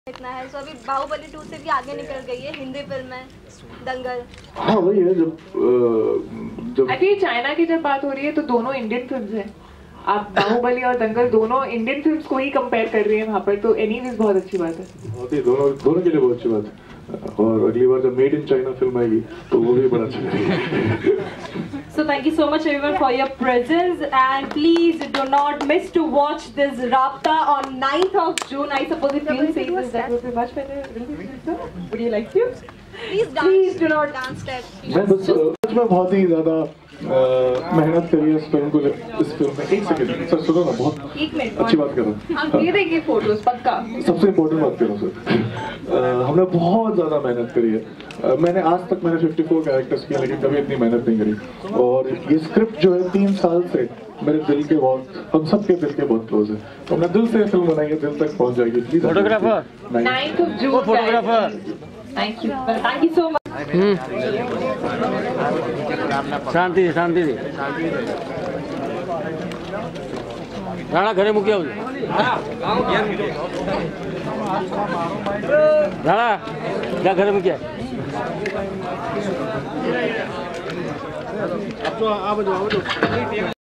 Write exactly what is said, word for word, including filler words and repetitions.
इतना है। सो अभी बाहुबली टू से भी आगे निकल गई है हिंदी फिल्म है दंगल। हाँ वही है जब जब अभी चाइना की जब बात हो रही है तो दोनों इंडियन फिल्म्स हैं। आप बाहुबली और दंगल दोनों इंडियन फिल्म्स को ही कंपेयर कर रही हैं वहाँ पर, तो एनीवेज बहुत अच्छी बात है। बहुत ही दोनों दोनों के लिए बहुत अच्छी बात है। और अगली बार जब मेड इन चाइना फिल्म आएगी तो वो भी बड़ा अच्छा लगेगा। So thank you so much everyone for your presence, and please do not miss to watch this Rabta on ninth of June. I suppose if you say this, that would be much better. Would you like to? Please dance, Please do not dance step. मैं बस सच में बहुत ही ज्यादा मेहनत करी है इस film को। इस फिल्म में एक सेकंड सर सुनो ना, बहुत एक मिनट अच्छी बात कर रहा हूँ। हम दे देंगे फोटोज पक्का। सबसे इम्पोर्टेंट बात कर रहा हूँ सर, हमने बहुत ज्यादा मेहनत करी है। Uh, मैंने आज तक मैंने चौवन कैरेक्टर्स किए लेकिन कभी इतनी मेहनत नहीं करी। और ये स्क्रिप्ट जो है तीन साल से मेरे दिल के बहुत, हम सब के दिल के बहुत क्लोज है। तो हमने दिल से फिल्म बनाई है, दिल तक पहुंच जाएगी। Please photographer ninth of June photographer thank you thank you so much. शांति से शांति से राणा घरे मुक्या राणा क्या घरे मुक्या अब तो आप